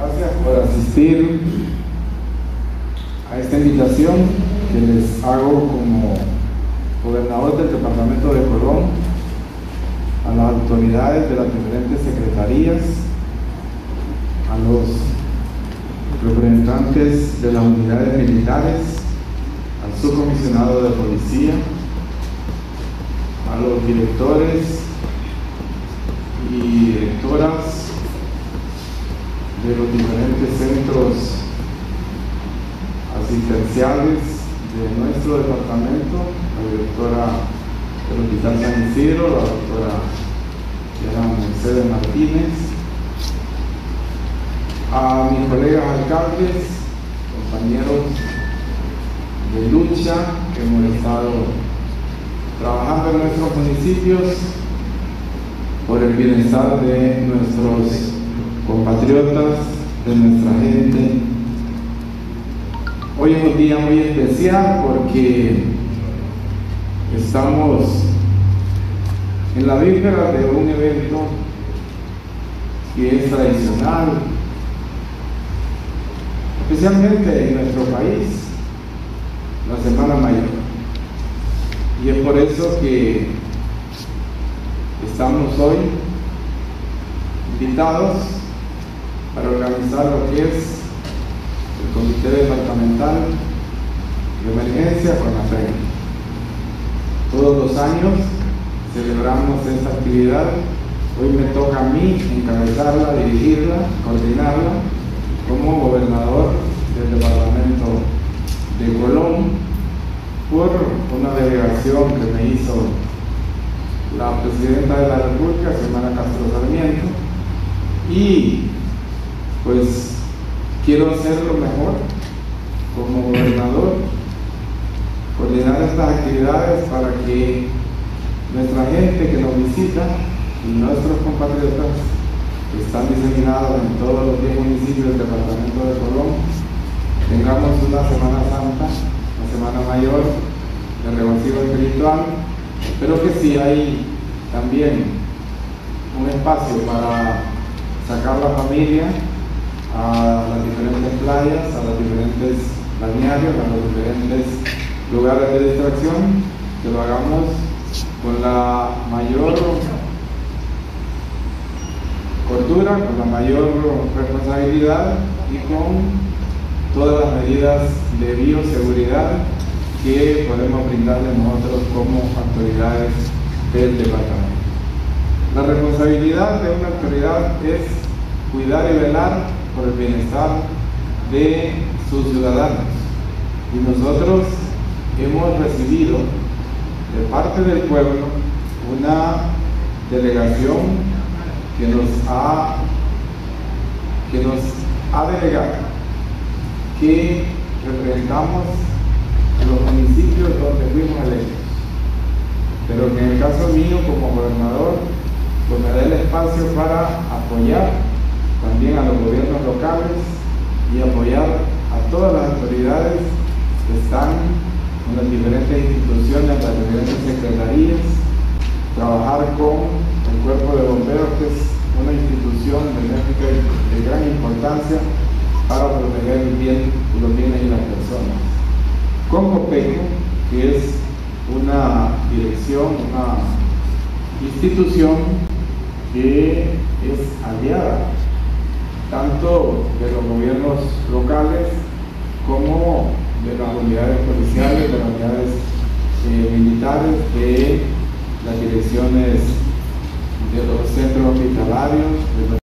Gracias por asistir a esta invitación que les hago como gobernador del departamento de Colón a las autoridades de las diferentes secretarías, a los representantes de las unidades militares, al subcomisionado de policía, a los directores y directoras de los diferentes centros asistenciales de nuestro departamento, la directora del Hospital San Isidro, la doctora Mercedes Martínez, a mis colegas alcaldes, compañeros de lucha que hemos estado trabajando en nuestros municipios por el bienestar de nuestros compatriotas, de nuestra gente. Hoy es un día muy especial porque estamos en la víspera de un evento que es tradicional, especialmente en nuestro país, la Semana Mayor. Y es por eso que estamos hoy invitados para organizar lo que es el Comité Departamental de Emergencia con la FEN. Todos los años celebramos esta actividad. Hoy me toca a mí encabezarla, dirigirla, coordinarla como gobernador del departamento de Colón por una delegación que me hizo la presidenta de la República, Xiomara Castro Sarmiento, y pues quiero hacerlo mejor como gobernador, coordinar estas actividades para que nuestra gente que nos visita y nuestros compatriotas que están diseminados en todos los 10 municipios del departamento de Colón tengamos una Semana Santa, una Semana Mayor de regocijo espiritual, pero que sí hay también un espacio para sacar la familia a las diferentes playas, a los diferentes balnearios, a los diferentes lugares de distracción, que lo hagamos con la mayor cordura, con la mayor responsabilidad y con todas las medidas de bioseguridad que podemos brindarle nosotros como autoridades del departamento. La responsabilidad de una autoridad es cuidar y velar por el bienestar de sus ciudadanos, y nosotros hemos recibido de parte del pueblo una delegación que nos ha delegado que representamos a los municipios donde fuimos electos, pero que en el caso mío como gobernador pues me da el espacio para apoyar también a los gobiernos locales y apoyar a todas las autoridades que están en las diferentes instituciones, las diferentes secretarías, trabajar con el cuerpo de bomberos, que es una institución benéfica de gran importancia para proteger el bien y los bienes y las personas. Con COPECO, que es una dirección, una institución que es aliada tanto de los gobiernos locales como de las unidades policiales, de las unidades militares, de las direcciones de los centros hospitalarios, de los